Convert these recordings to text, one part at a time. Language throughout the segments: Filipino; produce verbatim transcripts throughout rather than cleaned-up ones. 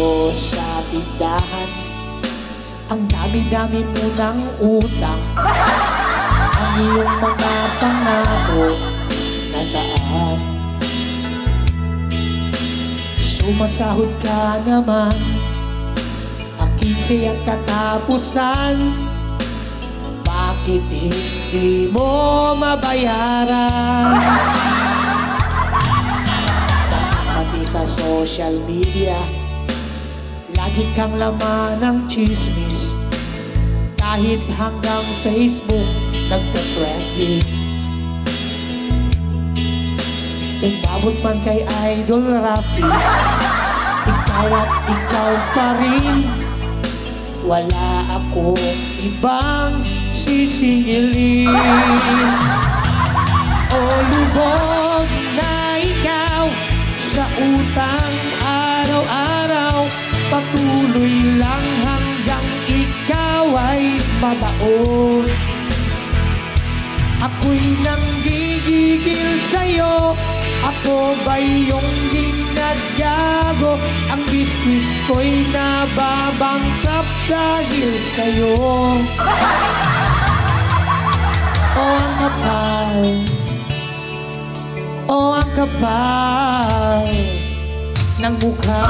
sa'yo sa tindahan. Ang dami-dami mo ng utang. Ang iyong mga pangako nasaan? Sumasahod ka naman, akitse ang katapusan. Bakit hindi mo mabayaran? Pati sa social media, lagi kang laman ng chismis. Kahit hanggang Facebook nagka-trending. Umabot man kay Idol Rafi, ikaw at ikaw pa rin. Wala akong ibang sisingilin. O lubog na ikaw sa utang araw-araw, patuloy lang hanggang ikaw ay mabaon. Ako'y nanggigigil sa'yo, ako ba'y yung ginagago? Ang business ko'y nababangkrap dahil sa'yo. O ang kapal, o ang kapal ng mukha.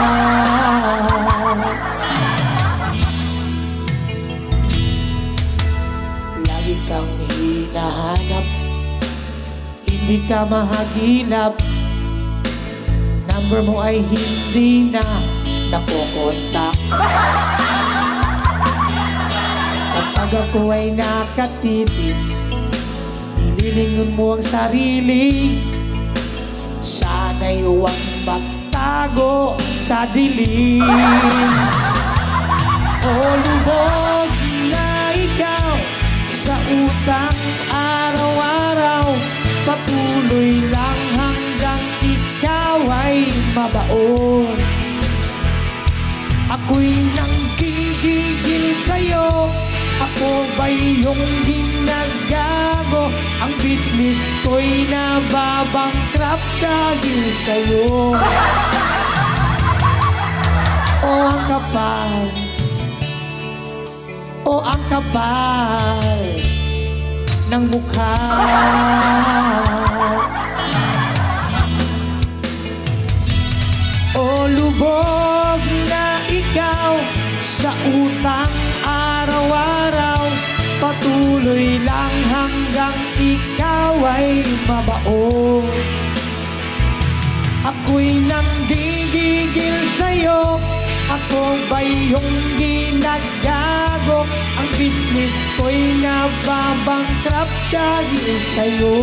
Lagi kang hinahanap, hindi ka mahagilap. Number mo ay hindi na nakokontak. Kapag ako ay nakatitig, nililingon mo ang sarili. Sana'y huwag magtago sa dilim. O lubog na ikaw sa utang araw-araw, patuloy lang hanggang ikaw ay mabaon. Ako'y nanggigigil sa'yo, ako ba'y yung ginagago? Ang business ko'y nababangkrap dahil sa'yo. O ang kapal, o ang kapal ng mukha. O lubog na ikaw sa utang araw-araw, patuloy lang hanggang ikaw ay mabaon. Ako'y nanggigigil sa'yo, ako ba'y yung ginagago? Ang business ko'y nababangkrap dahil sa'yo.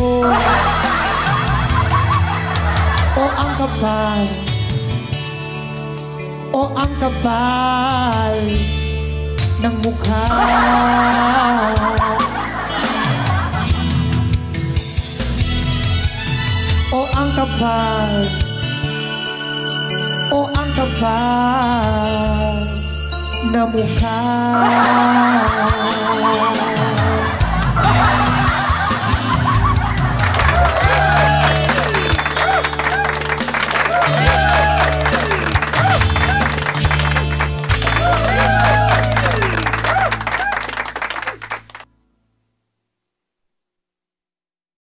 O ang kapal, o ang kapal ng mukha. O ang kapal, o ang kapal na mukha.